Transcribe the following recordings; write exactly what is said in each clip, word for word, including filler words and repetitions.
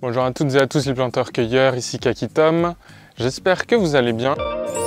Bonjour à toutes et à tous les planteurs-cueilleurs, ici Kaki Tom. J'espère que vous allez bien.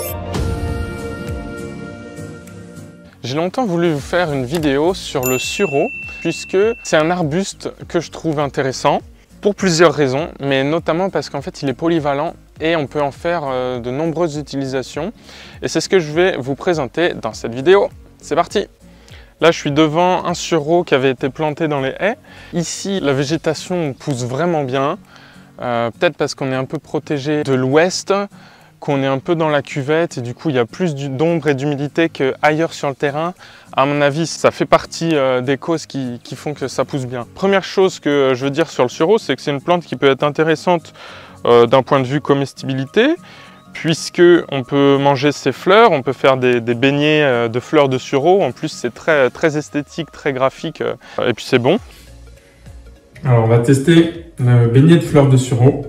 J'ai longtemps voulu vous faire une vidéo sur le sureau, puisque c'est un arbuste que je trouve intéressant pour plusieurs raisons, mais notamment parce qu'en fait il est polyvalent et on peut en faire euh, de nombreuses utilisations. Et c'est ce que je vais vous présenter dans cette vidéo. C'est parti! Là, je suis devant un sureau qui avait été planté dans les haies. Ici, la végétation pousse vraiment bien. Euh, Peut-être parce qu'on est un peu protégé de l'ouest, qu'on est un peu dans la cuvette et du coup, il y a plus d'ombre et d'humidité qu'ailleurs sur le terrain. À mon avis, ça fait partie euh, des causes qui, qui font que ça pousse bien. Première chose que je veux dire sur le sureau, c'est que c'est une plante qui peut être intéressante euh, d'un point de vue comestibilité, puisque on peut manger ses fleurs, on peut faire des, des beignets de fleurs de sureau. En plus, c'est très, très esthétique, très graphique, et puis c'est bon. Alors, on va tester le beignet de fleurs de sureau.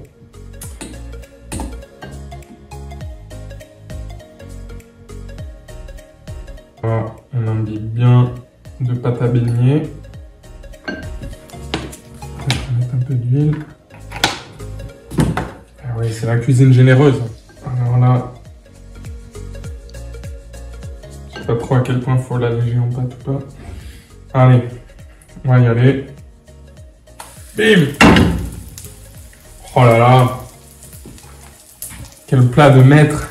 Voilà, on imbibe bien de pâte à beignet. On va mettre un peu d'huile. Ah oui, c'est la cuisine généreuse. Alors là, je sais pas trop à quel point il faut l'alléger en pâte ou pas. Allez, on va y aller. Bim! Oh là là! Quel plat de maître!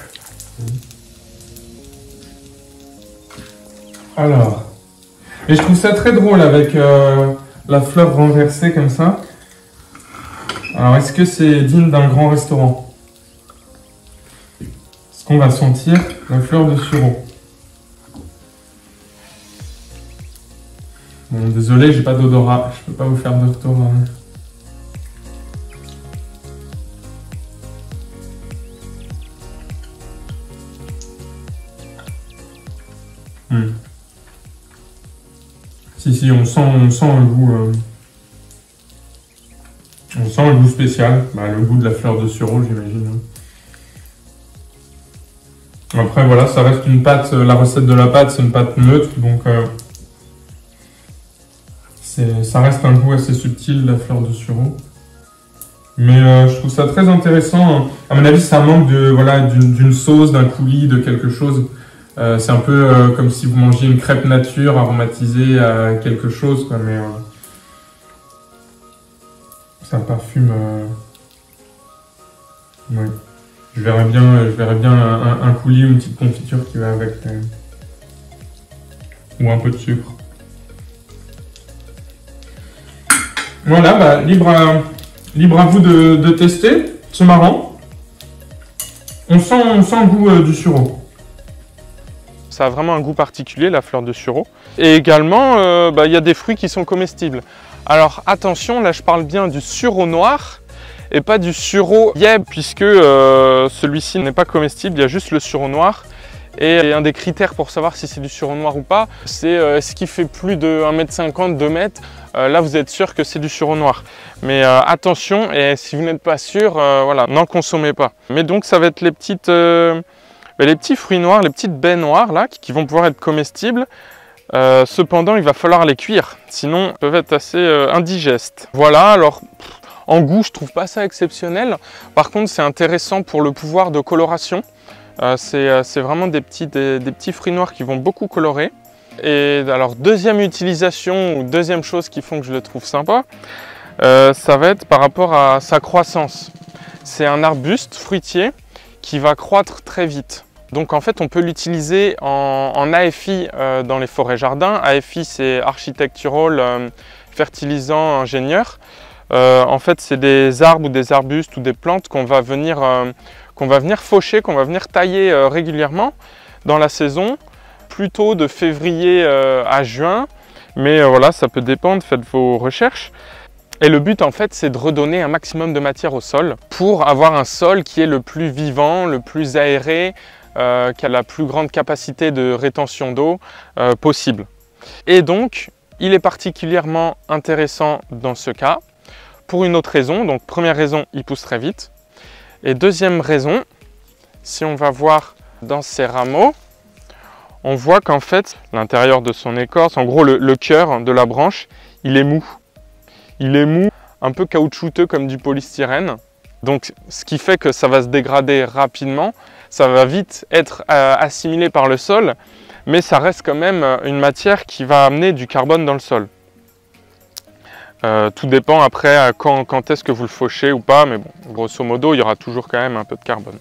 Alors, et je trouve ça très drôle avec euh, la fleur renversée comme ça. Alors, est-ce que c'est digne d'un grand restaurant? On va sentir la fleur de sureau. Bon, désolé, j'ai pas d'odorat, je peux pas vous faire de retour. Hein. Hmm. Si, si, on sent, on sent le goût. Euh... On sent le goût spécial, bah, le goût de la fleur de sureau, j'imagine. Hein. Après voilà, ça reste une pâte, la recette de la pâte c'est une pâte neutre, donc euh, ça reste un goût assez subtil, la fleur de sureau. Mais euh, je trouve ça très intéressant. À mon avis, ça manque de voilà d'une sauce, d'un coulis, de quelque chose. Euh, c'est un peu euh, comme si vous mangiez une crêpe nature aromatisée à quelque chose, quoi, mais euh, ça parfume. Euh... Ouais. Je verrais bien, je verrais bien un, un, un coulis ou une petite confiture qui va avec. Euh, ou un peu de sucre. Voilà, bah, libre, à, libre à vous de, de tester. C'est marrant. On sent, on sent le goût euh, du sureau. Ça a vraiment un goût particulier, la fleur de sureau. Et également, euh, bah, y a des fruits qui sont comestibles. Alors attention, là je parle bien du sureau noir. Et pas du sureau yeb, puisque euh, celui-ci n'est pas comestible, il y a juste le sureau noir. Et un des critères pour savoir si c'est du sureau noir ou pas, c'est euh, est-ce qu'il fait plus de un mètre cinquante, deux mètres. Euh, là, vous êtes sûr que c'est du sureau noir. Mais euh, attention, et si vous n'êtes pas sûr, euh, voilà, n'en consommez pas. Mais donc, ça va être les, petites, euh, les petits fruits noirs, les petites baies noires, là, qui vont pouvoir être comestibles. Euh, cependant, il va falloir les cuire, sinon, ils peuvent être assez euh, indigestes. Voilà, alors... En goût, je trouve pas ça exceptionnel. Par contre, c'est intéressant pour le pouvoir de coloration. Euh, c'est vraiment des petits, des, des petits fruits noirs qui vont beaucoup colorer. Et alors, deuxième utilisation ou deuxième chose qui font que je le trouve sympa, euh, ça va être par rapport à sa croissance. C'est un arbuste fruitier qui va croître très vite. Donc en fait, on peut l'utiliser en, en A F I euh, dans les forêts-jardins. A F I, c'est Architectural euh, Fertilisant Ingénieur. Euh, en fait, c'est des arbres ou des arbustes ou des plantes qu'on va venir, euh, qu'on va venir faucher, qu'on va venir tailler euh, régulièrement dans la saison, plutôt de février euh, à juin. Mais euh, voilà, ça peut dépendre, faites vos recherches. Et le but, en fait, c'est de redonner un maximum de matière au sol pour avoir un sol qui est le plus vivant, le plus aéré, euh, qui a la plus grande capacité de rétention d'eau euh, possible. Et donc, il est particulièrement intéressant dans ce cas. Pour une autre raison, donc première raison, il pousse très vite. Et deuxième raison, si on va voir dans ses rameaux, on voit qu'en fait, l'intérieur de son écorce, en gros le, le cœur de la branche, il est mou. Il est mou un peu caoutchouteux comme du polystyrène. Donc ce qui fait que ça va se dégrader rapidement, ça va vite être euh, assimilé par le sol, mais ça reste quand même une matière qui va amener du carbone dans le sol. Euh, tout dépend après quand, quand est-ce que vous le fauchez ou pas, mais bon, grosso modo, il y aura toujours quand même un peu de carbone.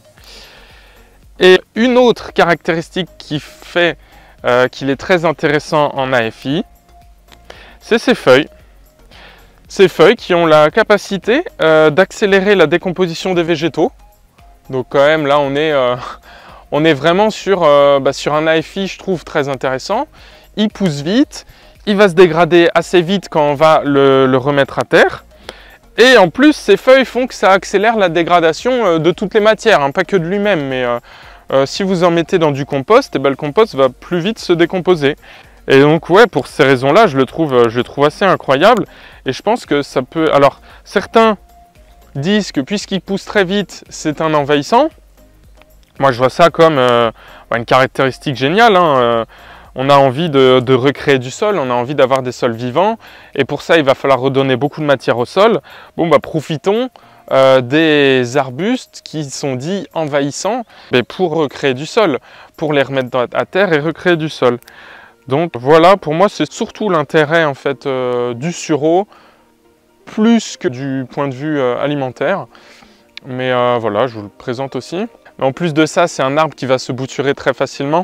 Et une autre caractéristique qui fait euh, qu'il est très intéressant en A F I, c'est ses feuilles. Ces feuilles qui ont la capacité euh, d'accélérer la décomposition des végétaux. Donc quand même là on est, euh, on est vraiment sur, euh, bah, sur un A F I, je trouve, très intéressant. Il pousse vite, il va se dégrader assez vite quand on va le, le remettre à terre. Et en plus ces feuilles font que ça accélère la dégradation euh, de toutes les matières, hein, pas que de lui-même. Mais euh, euh, si vous en mettez dans du compost, et ben, le compost va plus vite se décomposer. Et donc ouais, pour ces raisons-là, je le trouve, je le trouve assez incroyable. Et je pense que ça peut... Alors, certains disent que puisqu'il pousse très vite, c'est un envahissant. Moi, je vois ça comme euh, une caractéristique géniale. Hein. Euh, on a envie de, de recréer du sol, on a envie d'avoir des sols vivants. Et pour ça, il va falloir redonner beaucoup de matière au sol. Bon, bah profitons euh, des arbustes qui sont dits envahissants mais pour recréer du sol, pour les remettre à terre et recréer du sol. Donc voilà, pour moi c'est surtout l'intérêt en fait euh, du sureau, plus que du point de vue euh, alimentaire. Mais euh, voilà, je vous le présente aussi. Mais en plus de ça, c'est un arbre qui va se bouturer très facilement.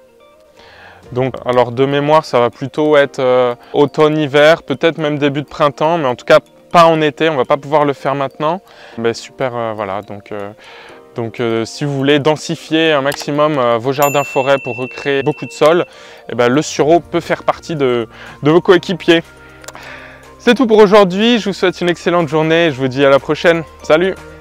Donc alors de mémoire, ça va plutôt être euh, automne-hiver, peut-être même début de printemps, mais en tout cas pas en été, on va pas pouvoir le faire maintenant. Mais super, euh, voilà, donc... Euh, Donc euh, si vous voulez densifier un maximum euh, vos jardins-forêts pour recréer beaucoup de sol, eh ben, le sureau peut faire partie de, de vos coéquipiers. C'est tout pour aujourd'hui, je vous souhaite une excellente journée et je vous dis à la prochaine. Salut!